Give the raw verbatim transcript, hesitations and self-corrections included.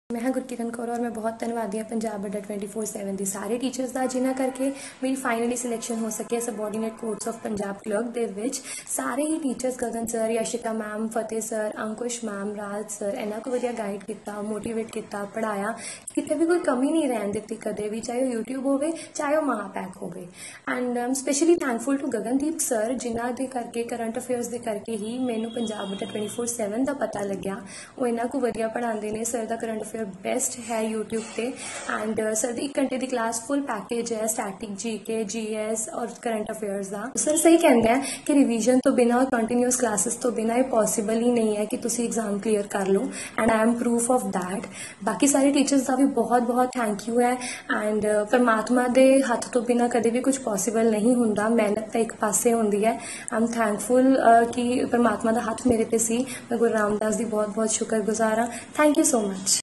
मैं हाँ गुरकिरण कौर और मैं बहुत धन्यवादी हाँ पंजाब अड्डा ट्वेंटी फोर सैवन के सारे टीचर्स का जिन्होंने करके मेरी फाइनली सिलेक्शन हो सके subordinate course of Punjab clerk दे विच सारे ही teachers Gagan sir Yashika ma'am Fateh sir Ankush ma'am Raj sir इन्हों को वधिया गाइड किया मोटिवेट किया पढ़ाया कितने भी कोई कमी नहीं रहन दी कदे भी चाहे वो यूट्यूब हो चाहे वो महापैक हो and I am specially thankful to Gagandeep sir जिन्हों के करके करंट अफेयर्स के करके ही मैनू पंजाब अड्डा ट्वेंटी फोर सैवन का पता लग्या वो इन्हों को वधिया पढ़ाते हैं सर का करंट अफेयर बेस्ट है यूट्यूब पे एंड सर एक घंटे की क्लास फुल पैकेज है static G K G S और करंट अफेयर्स का सर सही कहते हैं कि रिवीजन तो बिना और कंटिन्यूअस क्लासेस तो बिना ये पॉसिबल ही नहीं है कि तुम एग्जाम क्लीयर कर लो and I am proof of that. बाकी सारे टीचर्स का भी बहुत बहुत थैंक यू है एंड परमात्मा के हथ तो बिना कभी भी कुछ पॉसिबल नहीं होंदा मेहनत तो एक पासे होंदी है। आई एम थैंकफुल कि परमात्मा का हथ मेरे पे सी मैं गुरु रामदास की बहुत बहुत शुक्रगुजार हाँ। Thank you so much.